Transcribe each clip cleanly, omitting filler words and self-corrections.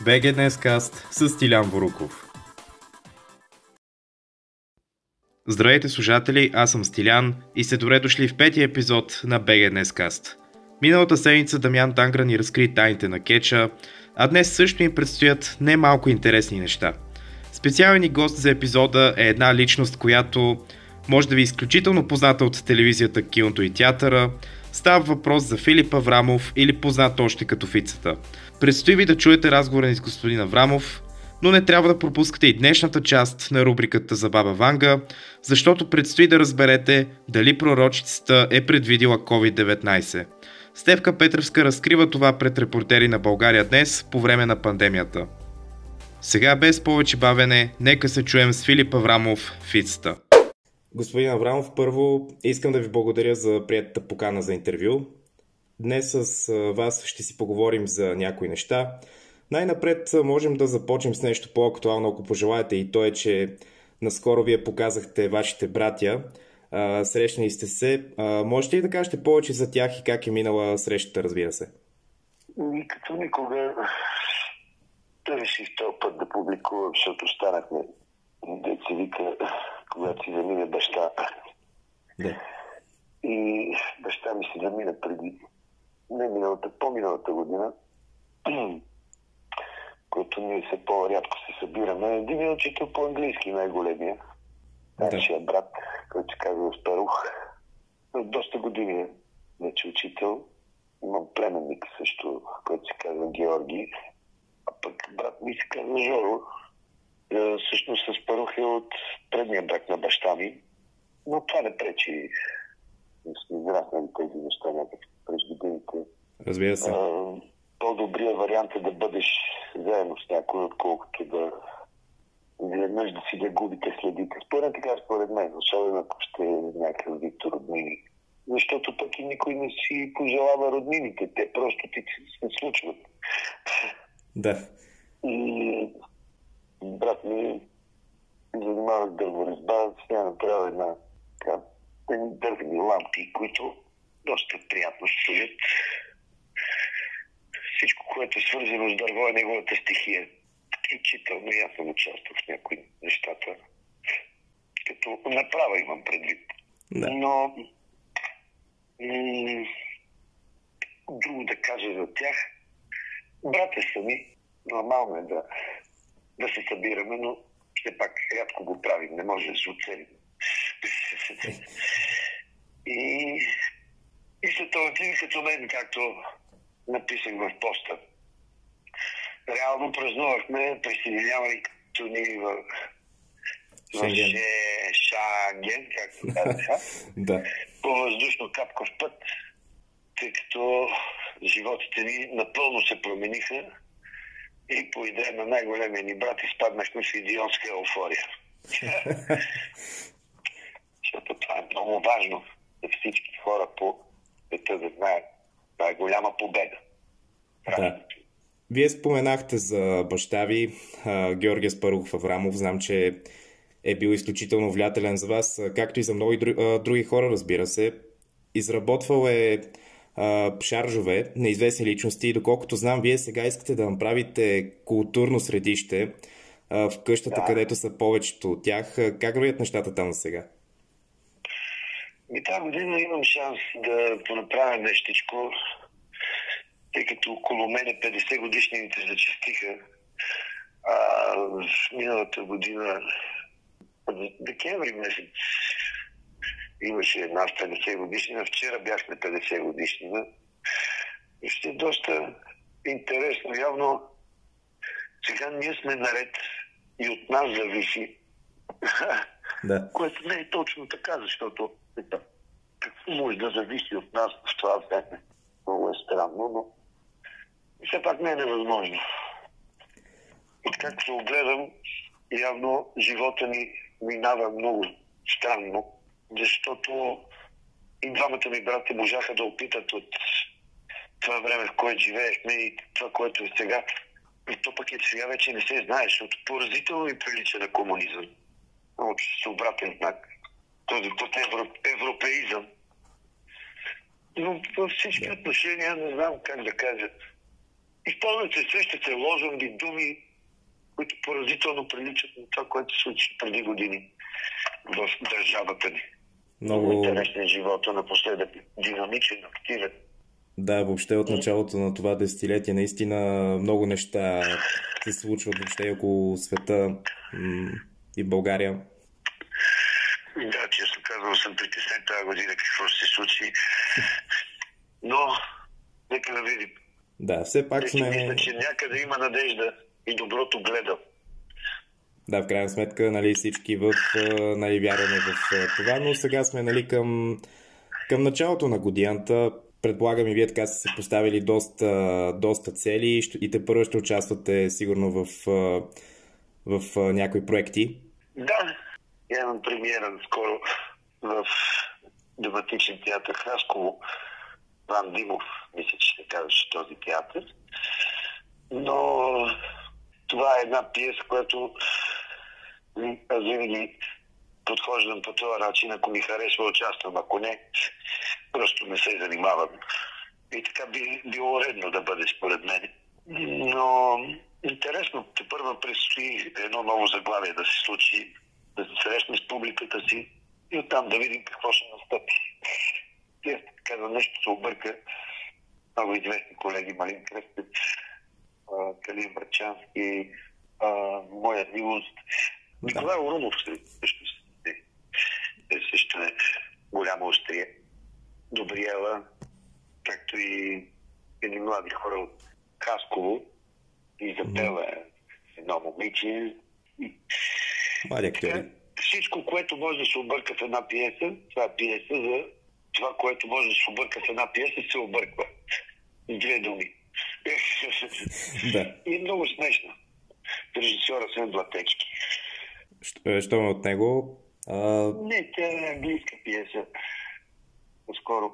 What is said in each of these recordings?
БГ Днескаст с Стилян Воруков. Здравейте, слушатели, аз съм Стилян и сте добре дошли в петия епизод на БГ Днескаст. Миналата седмица Дамян Тангра ни разкри тайните на кетча, а днес също им предстоят немалко интересни неща. Специален ни гост за епизода е една личност, която може да ви е изключително позната от телевизията, киното и театъра. Става въпрос за Филип Аврамов или познат още като Фицата. Предстои ви да чуете разговора ни с господин Аврамов, но не трябва да пропускате и днешната част на рубриката за Баба Ванга, защото предстои да разберете дали пророчицата е предвидила COVID-19. Стефка Петревска разкрива това пред репортери на България днес по време на пандемията. Сега без повече бавене, нека се чуем с Филип Аврамов, Фицата. Господин Аврамов, първо искам да ви благодаря за приятата покана за интервю. Днес с вас ще си поговорим за някои неща. Най-напред можем да започнем с нещо по-актуално, ако пожелаете, и то е, че наскоро вие показахте вашите братя. Срещнали сте се. Можете ли да кажете повече за тях и как е минала срещата, разбира се? Като никога реших този път да публикувам, защото станахме деца вика, когато си замине баща. Да. И баща ми се замина преди по-миналата година, който ние се по-рядко се събираме. Един е учител по-английски, най-големия. Нашия брат, който се казва Спарух. Доста години вече учител. Имам племенник също, който се казва Георги. А пък брат ми се казва Жоро. Всъщност Спарух е от предния брак на баща ми. Но това не пречи. Не сме израснали тези неща някакви през годините. Разбира се. По-добрият вариант е да бъдеш заедно с някой, отколкото да изведнъж да си да губите следите. Според мен, особено ако ще е някакъв вид роднини. Защото пък и никой не си пожелава роднините. Те просто ти се случват. Да. И брат ми занимава с дърворезба, сега направя една дървени лампи, които доста приятно стоят. Всичко, което е свързано с дърво, е неговата стихия. Включително и аз съм участвал в някои нещата. Като направа имам предвид. Да. Но друго да кажа за тях. Братя са ми. Нормално е да се събираме, но все пак рядко го правим. Не може да се оцелим. И след това ти като мен, както написах в поста. Реално празнувахме присъединяването ни в Шенген, както казаха, Да. по въздушно капков път, тъй като животите ни напълно се промениха и по идея на най-големия ни брат изпаднахме в идиотска еуфория. Защото това е много важно за всички хора по света да знаят. Това е голяма победа. Да. Вие споменахте за баща ви, Георги Спарухов Аврамов. Знам, че е бил изключително влиятелен за вас, както и за много други хора, разбира се. Изработвал е шаржове, неизвестни личности, и доколкото знам, вие сега искате да направите културно средище в къщата, където са повечето от тях. Как вървят нещата там сега? Тази година имам шанс да понаправя нещичко, тъй като около мене 50 годишнините зачестиха. Миналата година, декември месец, имаше една 50 годишнина. Вчера бяхме 50 годишнина. И ще е доста интересно. Явно сега ние сме наред и от нас зависи. Да. Което не е точно така, защото какво може да зависи от нас в това време? Много е странно, но все пак не е невъзможно. Откакто се огледам, явно живота ни минава много странно, защото и двамата ми брати можаха да опитат от това време, в което живеехме и това, което е сега. И то пък сега вече не се знае, защото поразително ми прилича на комунизъм. Много че се обратен знак. Този път е европеизъм. Но във всички отношения не знам как да кажа. използват се, срещат се лозунги, думи, които поразително приличат на това, което се случи преди години в държавата ни. Много интересен живота напоследък, динамичен, активен. Да, въобще от началото на това десетилетие наистина много неща се случват въобще около света и България. Да, честно казвам, съм притеснен тази година какво ще се случи. Но, нека да видим. Да, все пак сме... Мисля, че някъде има надежда и доброто гледа. Да, в крайна сметка, нали, всички нали, вярваме в това, но сега сме, нали, към началото на годината. Предполагам и вие така сте се поставили доста цели и те първо ще участвате сигурно в някои проекти. Да, имам премиера скоро в драматичен театър Хасково. Ван Димов, мисля, че се казваше този театър. Но това е една пиеса, която аз винаги подхождам по този начин. Ако ми харесва, участвам. Ако не, просто не се занимавам. И така би било редно да бъде според мен. Но интересно, тепърва предстои едно ново заглавие да се случи, да се срещне с публиката си и оттам да видим какво ще настъпи. Така за нещо се обърка много известни колеги, Малин Кръстец, Калин Брачански, моя милост. Николай Орунов също е голямо острие. Добриела, както и едни млади хора от Хасково. Изабела е едно момиче. Млади актьори. Всичко, което може да се обърка в една пиеса, това е пиеса за това, което може да се обърка в една пиеса, се обърква. Две думи. Да. И е много смешно. Режисьора Сен Блатечки. Що ме от него? Не, тя е английска пиеса. По-скоро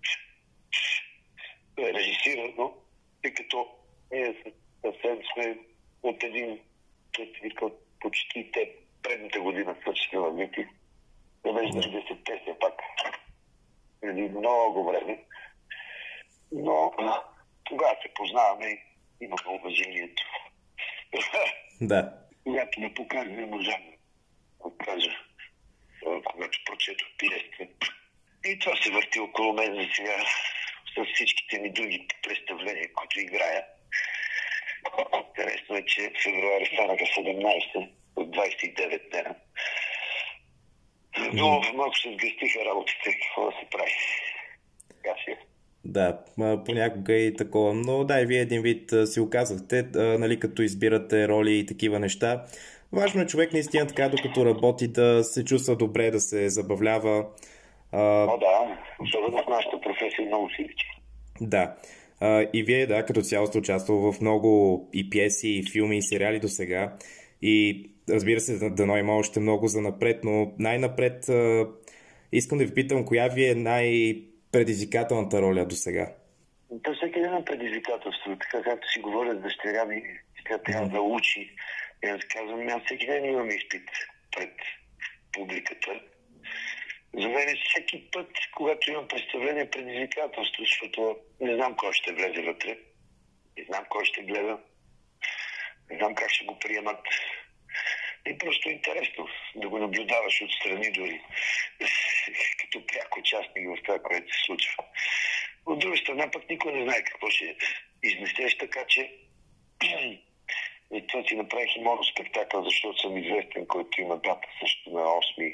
е режисирано, тъй като ние съвсем сме от един, който вика, почти те предната година свършиха в Вити. Да беше 10-те все пак. Преди много време. Но тогава се познаваме и имаме уважението. Да. Когато ме покажа, не можа да кажа, когато прочетох пиесата. И това се върти около мен за сега с всичките ми други представления, които играя. Интересно е, че в февруари станаха 17 от 29 дена. Но малко се сгъстиха работите, какво да се прави. Да, понякога и такова. Но да, и вие един вид си оказахте, нали, като избирате роли и такива неща. Важно е човек наистина така, докато работи, да се чувства добре, да се забавлява. Да, особено в нашата професия много си личи. Да. И вие, да, като цяло сте участвал в много и пиеси, и филми, и сериали до сега. И разбира се, дано има още много за напред, но най-напред искам да ви питам, коя ви е най-предизвикателната роля до сега? То всеки ден е предизвикателство. Така както си говоря с дъщеря ми, тя трябва да учи. И аз казвам, аз всеки ден имам изпит пред публиката. За мен всеки път, когато имам представление, предизвикателство, защото не знам кой ще влезе вътре, не знам кой ще гледа, не знам как ще го приемат. И просто е интересно да го наблюдаваш отстрани дори, като пряк участник в това, което се случва. От друга страна пък никой не знае какво ще изнесеш, така че и това си направих и моноспектакъл, защото съм известен, който има дата също на 8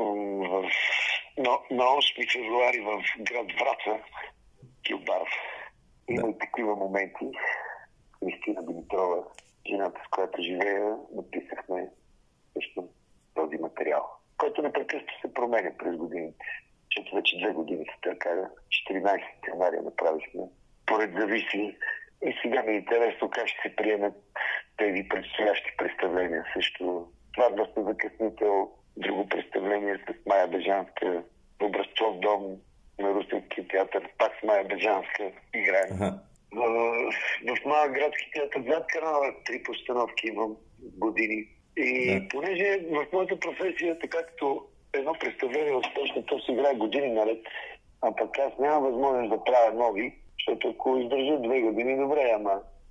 на 8 февруари в град Враца, Килбаров. Има и такива моменти. Кристина Димитрова, жената, с която живея, написахме също този материал, който непрекъснато се променя през годините. Защото вече 2 години се търкага. 14 сценария направихме. Поред зависи. И сега ми е интересно как ще се приемат тези предстоящи представления. Също това доста закъснител. Друго представление с Майя Бежанска, Образцов дом на Русенския театър, пак с Майя Бежанска играем. В малък градски театър зад канала 3 постановки имам години. И понеже в моята професия, така като едно представление успешно, то се играе години наред, а пък аз нямам възможност да правя нови, защото ако издържа 2 години, добре, ама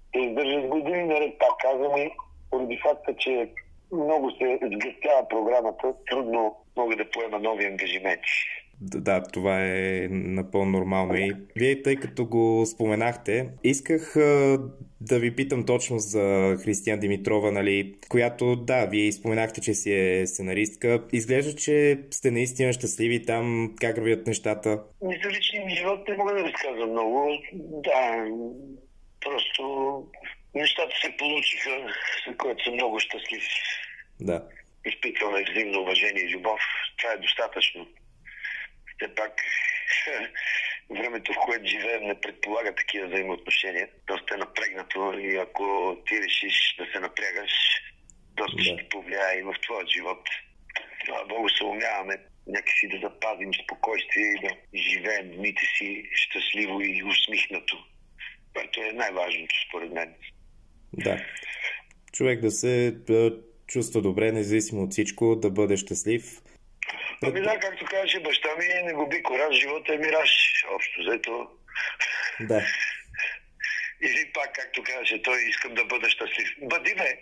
те издържат години наред, пак казвам, и поради факта, че много се сгъстява програмата, трудно мога да поема нови ангажименти. Да, това е напълно нормално. И вие, тъй като го споменахте, исках да ви питам точно за Християн Димитрова, нали, която, да, вие споменахте, че си е сценаристка. Изглежда, че сте наистина щастливи там. Как вървят нещата? За личния ми живот не мога да разказвам много. Да, просто нещата се получиха, за което съм много щастлив. Да. Изпитваме взаимно уважение и любов. Това е достатъчно. Все пак времето, в което живеем, не предполага такива взаимоотношения. Доста е напрегнато и ако ти решиш да се напрягаш, доста ще ти повлияе и в твоят живот. Слава Богу, се умяваме някакси да запазим спокойствие и да живеем дните си щастливо и усмихнато. което е най-важното според мен. Да. Човек да се чувства добре, независимо от всичко, да бъде щастлив. Ами да, както казваше баща ми, не губи кораж, живота е мираж. Общо взето. Да. Или пак, както казваше той, искам да бъда щастлив. Бъди ме!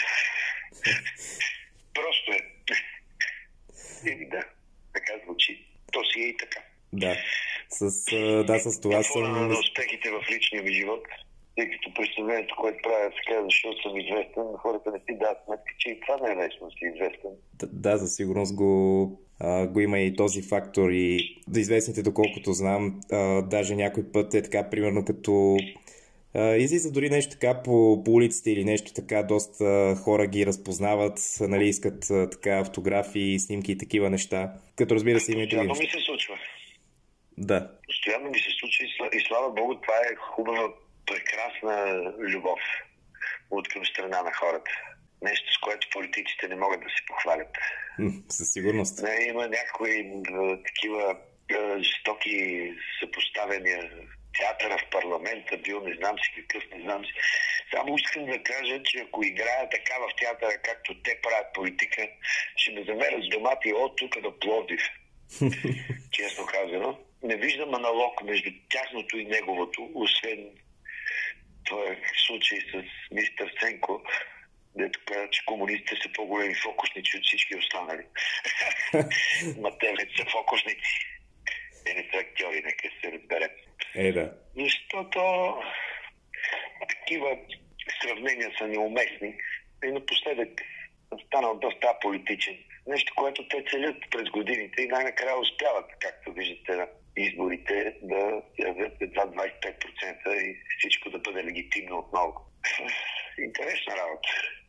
Просто е. Или да, така звучи. То си е и така. Да. С това съм... на успехите в личния ми живот, тъй като представлението, което правя сега, защото съм известен, хората не си дадат сметка, че и това не е лесно да си известен. Да, за сигурност го има и този фактор и да известните, доколкото знам, даже някой път е така, примерно като излиза дори нещо така по улиците или нещо така, доста хора ги разпознават, нали, искат така автографии, снимки и такива неща, като разбира се има и други неща. Ми се случва. Да. Постоянно ми се случва и слава Богу, това е хубава, прекрасна любов от към страна на хората. Нещо, с което политиците не могат да се похвалят. Със сигурност. Не, има някои такива жестоки съпоставяния. Театъра в парламента бил, не знам си какъв, не знам си. Само искам да кажа, че ако играя така в театъра, както те правят политика, ще ме замерят с домати от тук до Пловдив. Честно казано. Не виждам аналог между тяхното и неговото, освен това случай с мистер Сенко, дето каза, че комунистите са по-големи фокусници от всички останали. Ма те вече са фокусници. Те не са актьори, нека се разберем. Да. Защото такива сравнения са неуместни и напоследък станал доста политичен. Нещо, което те целят през годините и най-накрая успяват, както виждате на изборите, да явят едва 25% и всичко да бъде легитимно отново. Интересна работа.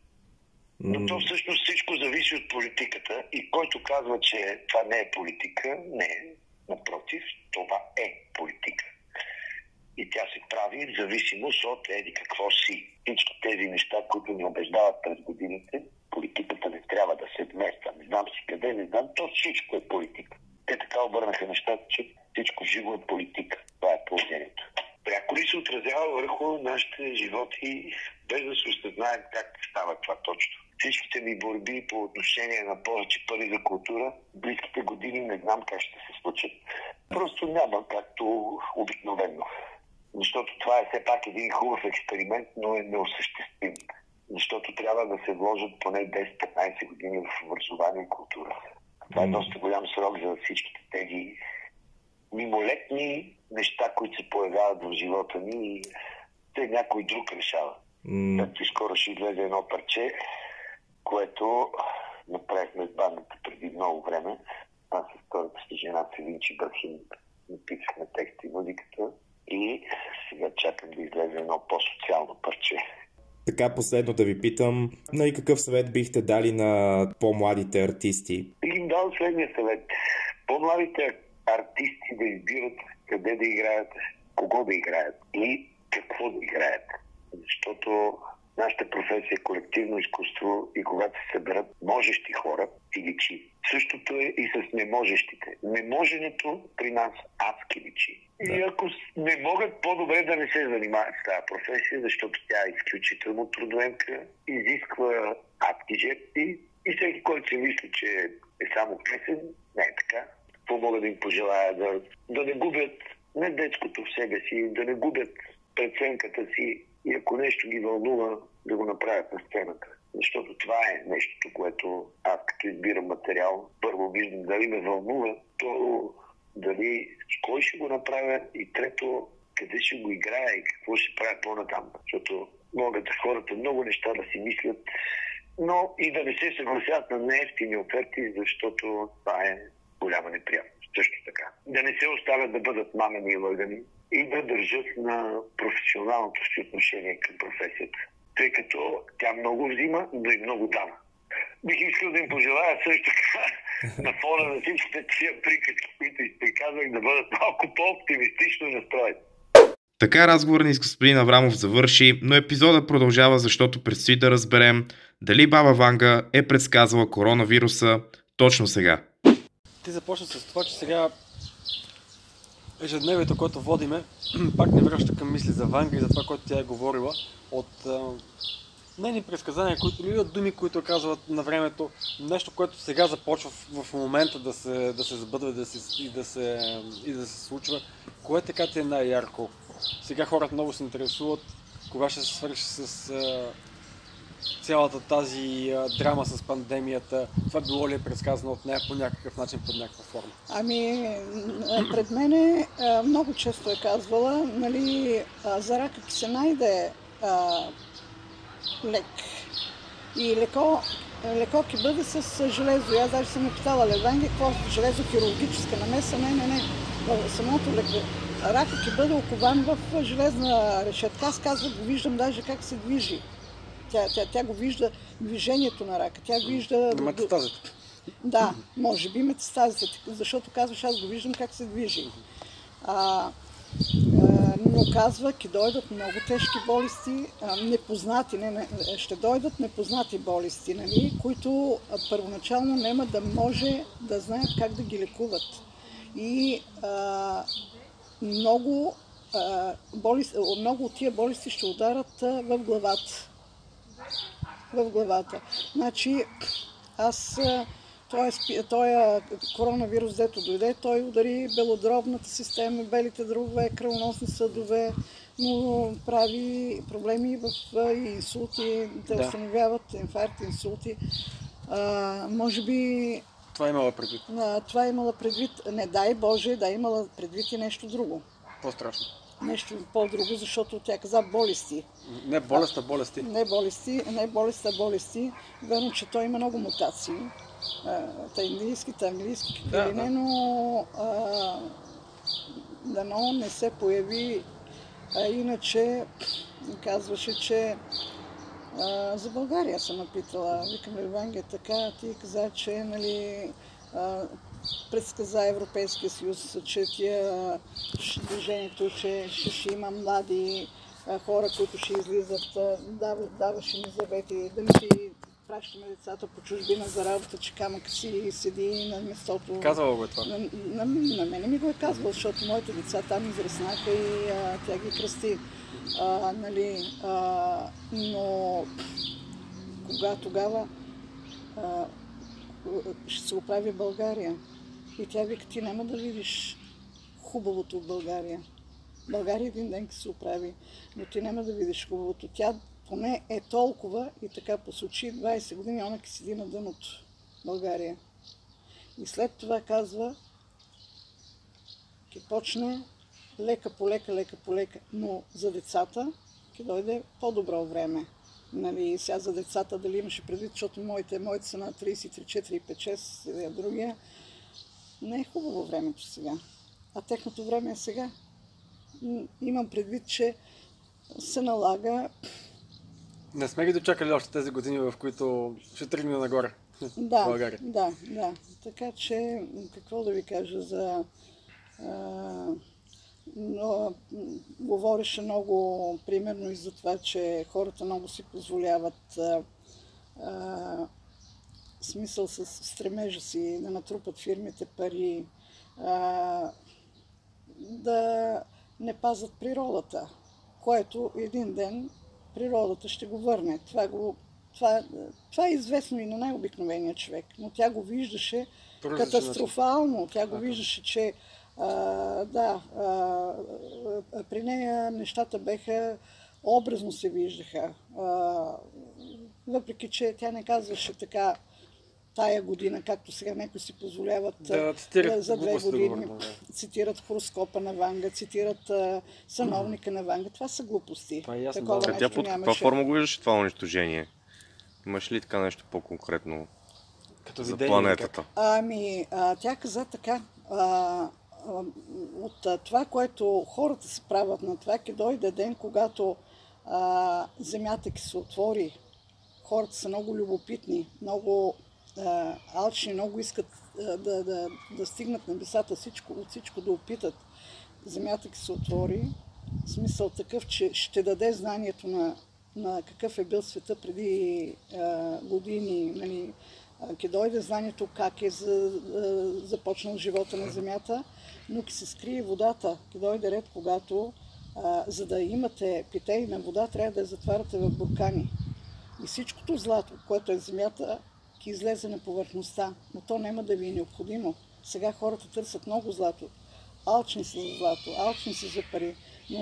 Но то всъщност всичко зависи от политиката и който казва, че това не е политика, не е. Напротив, това е политика. И тя се прави в зависимост от еди какво си. Всички тези неща, които ни убеждават през годините, политиката не трябва да се вмества. Не знам си къде, не знам, то всичко е политика. Те така обърнаха нещата, че всичко живо е политика. Това е положението. Пряко ли се отразява върху нашите животи, без да се осъзнаем как става това точно? Всичките ми борби по отношение на повече пари за култура, близките години не знам как ще се случат. Просто няма както обикновено. Защото това е все пак един хубав експеримент, но е неосъществим. Защото трябва да се вложат поне 10-15 години в образование и култура. Това е доста голям срок за всичките тези мимолетни неща, които се появяват в живота ни и те някой друг решава. Както скоро ще излезе едно парче, което направихме с бандата преди много време. Аз с втората си жена Севинчи Брахим написахме текста и музиката и сега чакам да излезе едно по-социално парче. Така последно да ви питам, и какъв съвет бихте дали на по-младите артисти? Бих им дал следния съвет. По-младите артисти да избират къде да играят, кого да играят и какво да играят. Защото нашата професия е колективно изкуство и когато се съберат можещи хора и личи. Същото е и с неможещите. Неможенето при нас адски личи. Да. И ако не могат, по-добре да не се занимават с тази професия, защото тя е изключително трудоемка, изисква адски жертви и всеки, който си мисли, че е само песен, не е така. Какво мога да им пожелая? Да не губят не детското в себе си, да не губят преценката си, и ако нещо ги вълнува, да го направят на сцената. Защото това е нещото, което аз като избирам материал, първо виждам дали ме вълнува, второ дали кой ще го направя и трето къде ще го играя и какво ще правя по-натам. Защото могат хората много неща да си мислят, но и да не се съгласят на неевтини оферти, защото това е голяма неприятност. Също така. Да не се оставят да бъдат мамени и лъгани и да държат на професионалното си отношение към професията. Тъй като тя много взима, но и много дава. Бих искал да им пожелая също така на фона на всичките тия приказки, които изприказвах, да бъдат малко по-оптимистично настроени. Така разговорът ни с господин Аврамов завърши, но епизодът продължава, защото предстои да разберем дали баба Ванга е предсказала коронавируса точно сега. Ти започна с това, че сега ежедневието, което водиме, пак не връща към мисли за Ванга и за това, което тя е говорила от нейни предсказания, или от думи, които казват на времето, нещо, което сега започва в момента да се сбъдва и да се случва. Кое така ти е най-ярко? Сега хората много се интересуват кога ще се свърши с цялата тази драма с пандемията. Това било ли е предсказано от нея по някакъв начин, под някаква форма? Пред мене много често е казвала, нали, за рака ки се найде лек. И леко ки бъде с железо. Аз даже съм питала Левенге, какво железо, хирургическа намеса? Не. Самото рака ки бъде окован в железна решетка. Аз казвам, го виждам даже как се движи. Тя го вижда движението на рака. Тя вижда... Метастазите. Да, може би метастазите, защото казваш, аз го виждам как се движи. Но казва, ки дойдат много тежки болести, непознати, ще дойдат непознати болести, нали, които първоначално няма да може да знаят как да ги лекуват. И много от тия болести ще ударат в главата. Значи, този коронавирус, дето дойде, той удари белодробната система, белите дробове, кръвоносни съдове, но прави проблеми в инсулти, те установяват инфаркти, инсулти. Може би... Това имала предвид? Това имала предвид, не дай Боже, имала предвид и нещо друго. По-страшно. Нещо по-друго, защото тя каза болести. Не болест, а болести. Не болест, а болести. Верно, че той има много мутации. Английски, какви не, но дано не се появи. Иначе казваше, че за България съм напитала. Викам, Евангелие, така, ти каза, че нали, предсказа Европейския съюз, че движението, че ще има млади хора, които ще излизат, даваше ни завети, дали ще пращаме децата по чужбина за работа, че камък си седи на местото. Казвала го е това? На мене ми го е казвал, защото моите деца там израснаха и тя ги кръсти. Но тогава ще се оправи България. И тя вика, ти няма да видиш хубавото от България. България един ден се оправи, но ти няма да видиш хубавото. Тя поне е толкова и така по случай 20 години, она ки седи на дъното България. И след това казва, ки почне лека по лека, но за децата ки дойде по-добро време. Нали, сега за децата дали имаше предвид, защото моите са на 33, 4, 5, 6, другия. Не е хубаво времето сега, а техното време е сега. Имам предвид, че се налага... Не сме ги дочакали още тези години, в които ще тръгне нагоре България. Да. Така че, какво да ви кажа за... Но говореше много, примерно и за това, че хората много си позволяват смисъл с стремежа си да натрупат фирмите пари, да не пазят природата, което един ден природата ще го върне. Това е известно и на най-обикновения човек, но тя го виждаше катастрофално. Тя го виждаше, че при нея нещата беха образно се виждаха. Въпреки, че тя не казваше така тая година, както сега някои си позволяват за 2 години. Цитират хороскопа на Ванга, цитират съновника на Ванга. Това са глупости. Това е ясно, Такова нещо Тя под каква форма го виждаш това унищожение? Имаш ли така нещо по-конкретно като за видение, планетата? Тя каза така, от това, което хората се правят на това, ке дойде ден, когато земята ке се отвори. Хората са много любопитни, много алчни, много искат да стигнат небесата, от всичко да опитат. Земята ке се отвори, в смисъл такъв, че ще даде знанието на какъв е бил света преди години, нали, ке дойде знанието как е започнал живота на земята, но ке се скрие водата, ке дойде ред, когато за да имате питейна вода, трябва да я затваряте в буркани. И всичкото злато, което е в земята, ке излезе на повърхността, но то няма да ви е необходимо. Сега хората търсят много злато, алчни са за злато, алчни са за пари,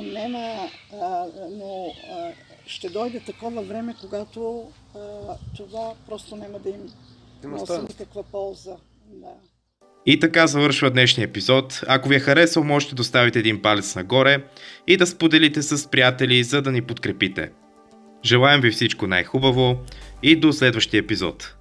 но ще дойде такова време, когато това просто няма да им носи никаква полза. Да. И така завършва днешния епизод. Ако ви е харесал, можете да оставите един палец нагоре и да споделите с приятели, за да ни подкрепите. Желаем ви всичко най-хубаво и до следващия епизод.